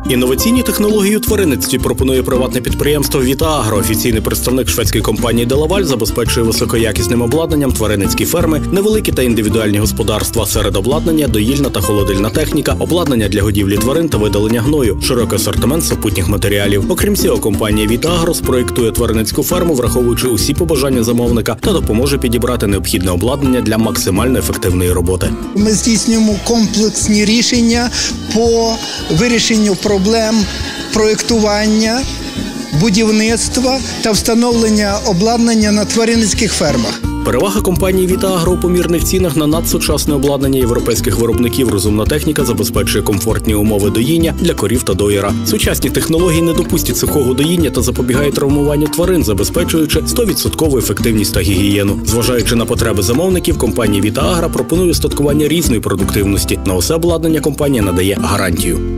Інноваційні технології у тваринництві пропонує приватне підприємство «Віта-Агро». Офіційний представник шведської компанії «Делаваль» забезпечує високоякісним обладнанням тваринницькі ферми, невеликі та індивідуальні господарства, серед обладнання доїльна та холодильна техніка, обладнання для годівлі тварин та видалення гною, широкий асортимент супутніх матеріалів. Окрім цього, компанія «Віта-Агро» спроєктує тваринницьку ферму, враховуючи усі побажання замовника, та допоможе підібрати необхідне обладнання для максимально ефективної роботи. Ми здійснюємо комплексні рішення по вирішенню проблем проєктування, будівництва та встановлення обладнання на тваринницьких фермах. Перевага компанії «Віта-Агро» у помірних цінах на надсучасне обладнання європейських виробників. Розумна техніка забезпечує комфортні умови доїння для корів та доїра. Сучасні технології не допустять сухого доїння та запобігають травмуванню тварин, забезпечуючи 100% ефективність та гігієну. Зважаючи на потреби замовників, компанія «Віта-Агро» пропонує устаткування різної продуктивності. На усе обладнання компанія надає гарантію.